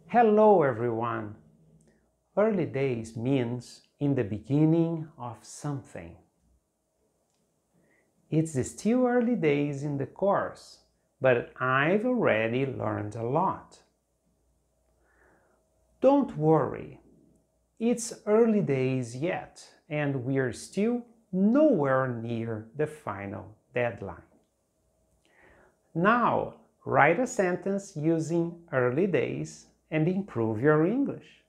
Hello everyone! Early days means in the beginning of something. It's still early days in the course, but I've already learned a lot. Don't worry, it's early days yet, and we're still nowhere near the final deadline. Now, write a sentence using early days and improve your English.